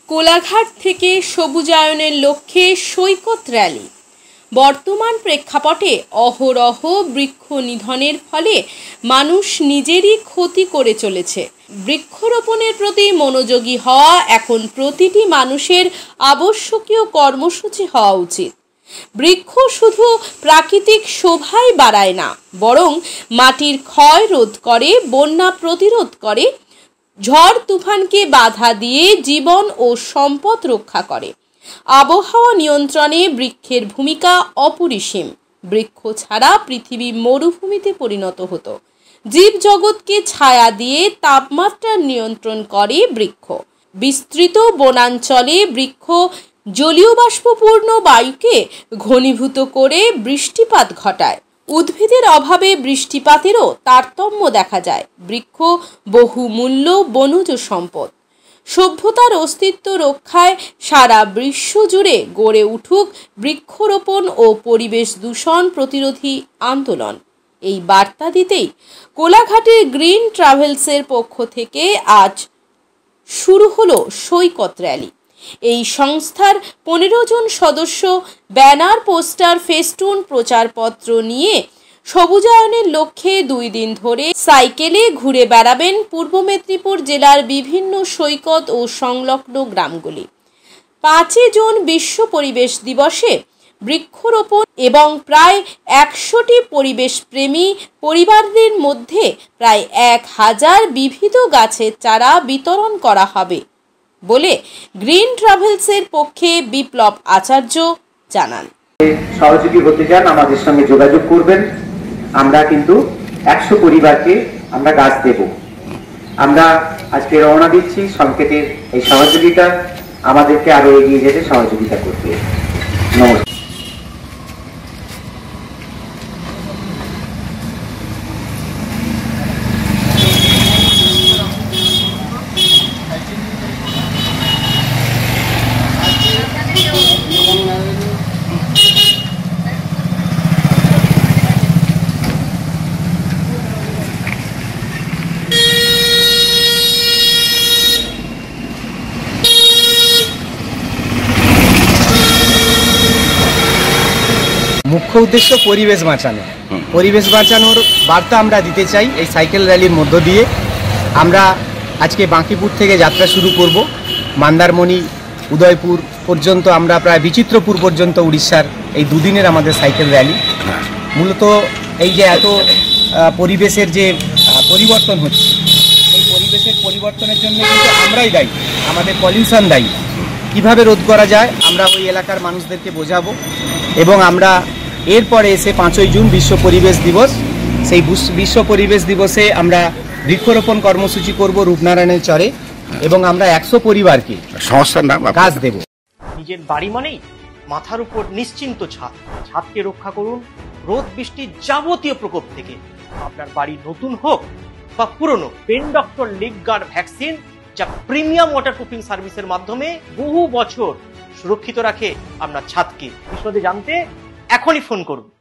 কোলাঘাট থেকে সবুজায়নের লক্ষ্যে সৈকত র্যালি। বর্তমান প্রেক্ষাপটে অহরহ বৃক্ষ নিধনের ফলে মানুষ নিজেরই ক্ষতি করে চলেছে। বৃক্ষরোপণের প্রতি মনোযোগী হওয়া এখন প্রতিটি মানুষের আবশ্যকীয় কর্মসূচি হওয়া উচিত। বৃক্ষ শুধু প্রাকৃতিক শোভাই বাড়ায় না, বরং মাটির ক্ষয় রোধ করে, বন্যা প্রতিরোধ করে, ঝড় তুফানকে বাধা দিয়ে জীবন ও সম্পদ রক্ষা করে। আবহাওয়া নিয়ন্ত্রণে বৃক্ষের ভূমিকা অপরিসীম। বৃক্ষ ছাড়া পৃথিবী মরুভূমিতে পরিণত হতো। জীবজগৎকে ছায়া দিয়ে তাপমাত্রা নিয়ন্ত্রণ করে বৃক্ষ। বিস্তৃত বনাঞ্চলে বৃক্ষ জলীয় বাষ্পপূর্ণ বায়ুকে ঘনীভূত করে বৃষ্টিপাত ঘটায়। উদ্ভিদের অভাবে বৃষ্টিপাতেরও তারতম্য দেখা যায়। বৃক্ষ বহুমূল্য বনজ সম্পদ। সভ্যতার অস্তিত্ব রক্ষায় সারা বিশ্ব জুড়ে গড়ে উঠুক বৃক্ষরোপণ ও পরিবেশ দূষণ প্রতিরোধী আন্দোলন। এই বার্তা দিতেই কোলাঘাটের গ্রিন ট্রাভেলসের পক্ষ থেকে আজ শুরু হলো সৈকত র্যালি। এই সংস্থার 15 জন সদস্য ব্যানার, পোস্টার, ফেস্টুন, প্রচারপত্র নিয়ে সবুজায়নের লক্ষ্যে 2 দিন ধরে সাইকেলে ঘুরে বেড়াবেন পূর্ব মেদিনীপুর জেলার বিভিন্ন সৈকত ও সংলগ্ন গ্রামগুলি। 5 জুন বিশ্ব পরিবেশ দিবসে বৃক্ষরোপণ এবং প্রায় 100টি পরিবেশ প্রেমী পরিবারদের মধ্যে প্রায় 1000 বিবিধ গাছের চারা বিতরণ করা হবে বলে গ্রিন ট্রাভেলসের পক্ষে বিপ্লব আচার্য জানান। সহযোগী হতে চান আমাদের সঙ্গে যোগাযোগ করবেন। আমরা কিন্তু 100 পরিবারকে আমরা গাছ দেব। আমরা আজকে রওনা দিচ্ছি। সংকেতের এই সহযোগিতা আমাদেরকে আরো এগিয়ে যেতে সহযোগিতা করবে। নমস্কার। মুখ্য উদ্দেশ্য পরিবেশ বাঁচানো। পরিবেশ বাঁচানোর বার্তা আমরা দিতে চাই এই সাইকেল র্যালির মধ্য দিয়ে। আমরা আজকে বাঁকিপুর থেকে যাত্রা শুরু করব। মন্দারমণি, উদয়পুর পর্যন্ত, আমরা প্রায় বিচিত্রপুর পর্যন্ত উড়িষ্যার এই 2 দিনের আমাদের সাইকেল র্যালি। মূলত এই যে এত পরিবেশের যে পরিবর্তন হচ্ছে, এই পরিবেশের পরিবর্তনের জন্য কিন্তু আমরাই দায়ী, আমাদের পলিউশন দায়ী। কিভাবে রোধ করা যায় আমরা ওই এলাকার মানুষদেরকে বোঝাবো। এবং আমরা এরপরে এসে 5ই জুন বিশ্ব পরিবেশ দিবস, সেই বিশ্ব পরিবেশ দিবসে আমরা বৃক্ষরোপণ কর্মসূচি করব রূপনারায়ণের চরে, এবং আমরা 100 পরিবারকে সমস্যার নাম গাছ দেব। নিজের বাড়ি মানেই মাথার উপর নিশ্চিন্ত ছাদ। ছাদকে রক্ষা করুন রোদ বৃষ্টির যাবতীয় প্রকোপ থেকে। আপনার বাড়ি নতুন হোক বা পুরনো, pen doctor leak guard vaccine, যা প্রিমিয়াম ওয়াটারপ্রুফিং সার্ভিসের মাধ্যমে বহু বছর সুরক্ষিত রাখে আপনার ছাদকে। বিশদে জানতে এখনই ফোন করুন।